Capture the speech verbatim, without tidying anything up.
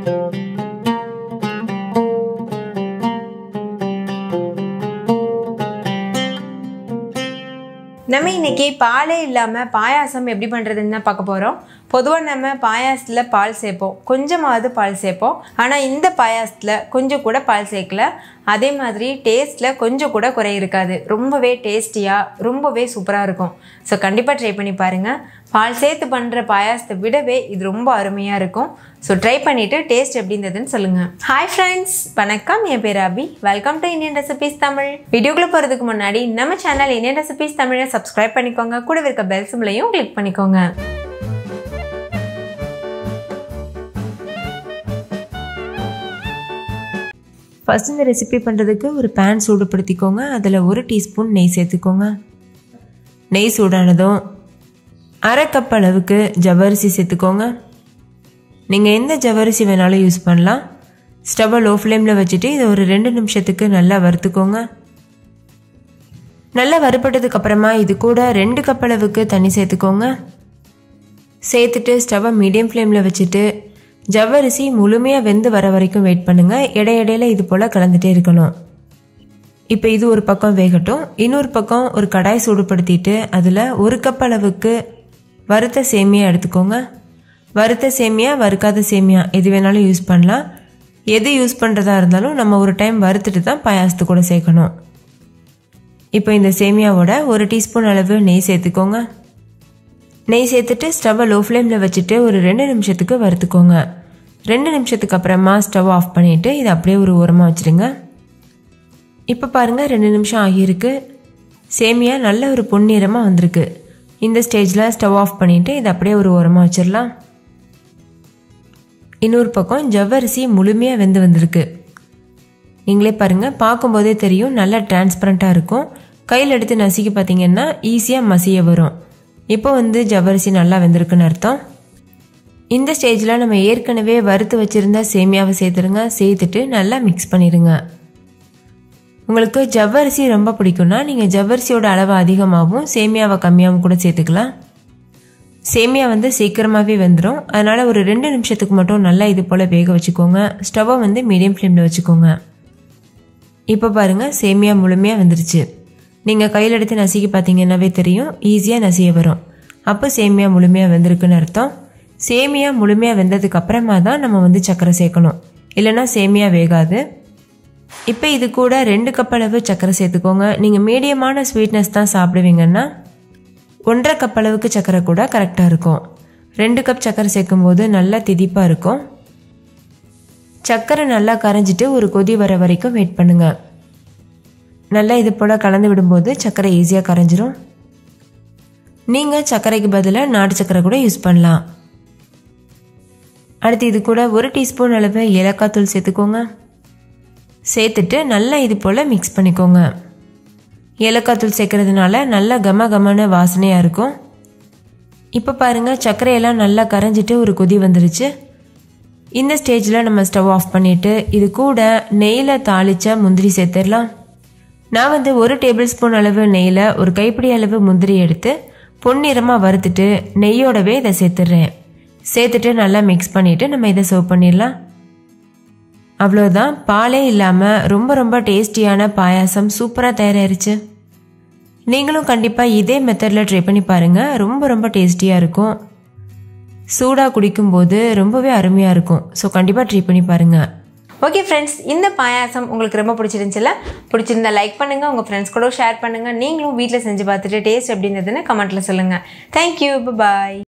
நம்ம இன்னைக்கு பாலே இல்லாம பாயாசம் எப்படி பண்றதுன்னு தான் பார்க்க போறோம். பொதுவா நம்ம பாயாசத்துல பால் சேர்ப்போம், கொஞ்சமாவது பால் சேர்ப்போம். ஆனா இந்த பாயாசத்துல கொஞ்சம் கூட பால் சேர்க்கல. அதே மாதிரி டேஸ்ட்ல கொஞ்சம் கூட குறை இருக்காது. ரொம்பவே டேஸ்டியா ரொம்பவே சூப்பரா இருக்கும். ஸோ கண்டிப்பா ட்ரை பண்ணி பாருங்க. பால் சேர்த்து பண்ற பாயாசத்தை விடவே இது ரொம்ப அருமையா இருக்கும். ஸோ ட்ரை பண்ணிட்டு டேஸ்ட் எப்படி இருந்ததுன்னு சொல்லுங்க. ஹாய் ஃப்ரெண்ட்ஸ், வணக்கம். என் பேர் Abhi. Welcome to Indian recipes Tamil. வீடியோக்குள்ள போறதுக்கு முன்னாடி நம்ம சேனல் இந்தியன் ரெசிபீஸ் தமிழை சப்ஸ்கிரைப் பண்ணிக்கோங்க. கூட இருக்க பெல் சிம்பலையும் கிளிக் பண்ணிக்கோங்க. ஃபர்ஸ்ட் இந்த ரெசிபி பண்ணுறதுக்கு ஒரு பேன் சூடுபடுத்திக்கோங்க. அதில் ஒரு டீஸ்பூன் நெய் சேர்த்துக்கோங்க. நெய் சூடானதும் அரை கப் அளவுக்கு ஜவ்வரிசி சேர்த்துக்கோங்க. நீங்கள் எந்த ஜவ்வரிசி வேணாலும் யூஸ் பண்ணலாம். ஸ்டவ்வை லோ ஃப்ளேமில் வச்சுட்டு இதை ஒரு ரெண்டு நிமிஷத்துக்கு நல்லா வறுத்துக்கோங்க. நல்லா வறுப்பட்டதுக்கு அப்புறமா இது கூட ரெண்டு கப் அளவுக்கு தண்ணி சேர்த்துக்கோங்க. சேர்த்துட்டு ஸ்டவ்வை மீடியம் ஃப்ளேமில் வச்சுட்டு ஜவ்வரிசி முழுமையாக வெந்து வர வரைக்கும் வெயிட் பண்ணுங்கள். இடையிடையில இது போல் கலந்துட்டே இருக்கணும். இப்போ இது ஒரு பக்கம் வேகட்டும். இன்னொரு பக்கம் ஒரு கடாய் சூடுபடுத்திட்டு அதில் ஒரு கப் அளவுக்கு வறுத்த சேமியா எடுத்துக்கோங்க. வறுத்த சேமியா வறுக்காத சேமியா எது வேணாலும் யூஸ் பண்ணலாம். எது யூஸ் பண்ணுறதா இருந்தாலும் நம்ம ஒரு டைம் வறுத்துட்டு தான் பாயாசத்து கூட சேர்க்கணும். இப்போ இந்த சேமியாவோட ஒரு டீஸ்பூன் அளவு நெய் சேர்த்துக்கோங்க. நெய் சேர்த்துட்டு ஸ்டவ்வை லோ ஃப்ளேமில் வச்சுட்டு ஒரு ரெண்டு நிமிஷத்துக்கு வறுத்துக்கோங்க. ரெண்டு நிமிஷத்துக்கு அப்புறமா ஸ்டவ் ஆஃப் பண்ணிவிட்டு இதை அப்படியே ஒரு ஓரமாக வச்சுருங்க. இப்போ பாருங்கள், ரெண்டு நிமிஷம் ஆகியிருக்கு. சேமியா நல்ல ஒரு பொன்னிறமாக வந்திருக்கு. இந்த ஸ்டேஜில் ஸ்டவ் ஆஃப் பண்ணிவிட்டு இதை அப்படியே ஒரு ஓரமாக வச்சிடலாம். இன்னொரு பக்கம் ஜவ்வரிசி முழுமையாக வெந்து வந்திருக்கு. நீங்களே பாருங்கள், பார்க்கும்போதே தெரியும், நல்லா டிரான்ஸ்பரண்ட்டாக இருக்கும். கையில் எடுத்து நசுக்கி பார்த்தீங்கன்னா ஈஸியாக மசிய வரும். இப்போ வந்து ஜவ்வரிசி நல்லா வெந்திருக்குன்னு அர்த்தம். இந்த ஸ்டேஜில் நம்ம ஏற்கனவே வறுத்து வச்சுருந்த சேமியாவை சேர்த்துருங்க. சேர்த்துட்டு நல்லா மிக்ஸ் பண்ணிடுங்க. உங்களுக்கு ஜவ்வரிசி ரொம்ப பிடிக்கும்னா நீங்கள் ஜவ்வரிசியோட அளவு அதிகமாகவும் சேமியாவை கம்மியாகவும் கூட சேர்த்துக்கலாம். சேமியா வந்து சீக்கிரமாகவே வெந்துடும். அதனால் ஒரு ரெண்டு நிமிஷத்துக்கு மட்டும் நல்லா இது போல் வேக வச்சுக்கோங்க. ஸ்டவ்வை வந்து மீடியம் ஃப்ளேமில் வச்சுக்கோங்க. இப்போ பாருங்கள், சேமியா முழுமையாக வெந்துருச்சு. நீங்கள் கையில் எடுத்து நசுக்கி பார்த்தீங்கன்னாவே தெரியும், ஈஸியாக நசிய வரும். அப்போ சேமியா முழுமையாக வெந்திருக்குன்னு அர்த்தம். சேமியா முழுமையாக வெந்ததுக்கு அப்புறமா தான் நம்ம வந்து சர்க்கரை சேர்க்கணும், இல்லைன்னா சேமியா வேகாது. இப்போ இது கூட ரெண்டு கப் அளவு சர்க்கரை சேர்த்துக்கோங்க. நீங்கள் மீடியமான ஸ்வீட்னஸ் தான் சாப்பிடுவீங்கன்னா ஒன்றரை கப் அளவுக்கு சர்க்கரை கூட கரெக்டாக இருக்கும். ரெண்டு கப் சர்க்கரை சேர்க்கும் போது நல்லா திதிப்பாக இருக்கும். சர்க்கரை நல்லா கரைஞ்சிட்டு ஒரு கொதி வர வரைக்கும் வெயிட் பண்ணுங்கள். நல்லா இது போல் கலந்து விடும்போது சர்க்கரை ஈஸியாக கரைஞ்சிரும். நீங்கள் சர்க்கரைக்கு பதிலாக நாட்டு சர்க்கரை கூட யூஸ் பண்ணலாம். அடுத்து இது கூட ஒரு டீஸ்பூன் அளவு ஏலக்காய் தூள் சேர்த்துக்கோங்க. சேர்த்துட்டு நல்லா இது போல் மிக்ஸ் பண்ணிக்கோங்க. ஏலக்காய் தூள் சேர்க்கறதுனால நல்லா கம கமான வாசனையாக இருக்கும். இப்போ பாருங்கள், சர்க்கரையெல்லாம் நல்லா கரைஞ்சிட்டு ஒரு கொதி வந்துருச்சு. இந்த ஸ்டேஜில் நம்ம ஸ்டவ் ஆஃப் பண்ணிவிட்டு இது கூட நெய்யில் தாளித்த முந்திரி சேர்த்துடலாம். நான் வந்து ஒரு டேபிள் ஸ்பூன் அளவு நெய்யில் ஒரு கைப்பிடி அளவு முந்திரி எடுத்து பொன்னிறமாக வறுத்துட்டு நெய்யோடவே இதை சேர்த்துடுறேன். சேர்த்துட்டு நல்லா மிக்ஸ் பண்ணிவிட்டு நம்ம இதை சர்வ் பண்ணிடலாம். அவ்வளோதான், பாலே இல்லாமல் ரொம்ப ரொம்ப டேஸ்டியான பாயாசம் சூப்பராக தயாராகிருச்சு. நீங்களும் கண்டிப்பாக இதே மெத்தடில் ட்ரை பண்ணி பாருங்கள். ரொம்ப ரொம்ப டேஸ்டியாக இருக்கும். சூடாக குடிக்கும்போது ரொம்பவே அருமையாக இருக்கும். ஸோ கண்டிப்பாக ட்ரை பண்ணி பாருங்கள். ஓகே ஃப்ரெண்ட்ஸ், இந்த பாயாசம் உங்களுக்கு ரொம்ப பிடிச்சிருந்துச்சுல? பிடிச்சிருந்தா லைக் பண்ணுங்கள், உங்கள் ஃப்ரெண்ட்ஸ் கூட ஷேர் பண்ணுங்கள். நீங்களும் வீட்டில் செஞ்சு பார்த்துட்டு டேஸ்ட் எப்படி இருந்ததுன்னு கமெண்ட்டில் சொல்லுங்கள். தேங்க்யூ, பாய்.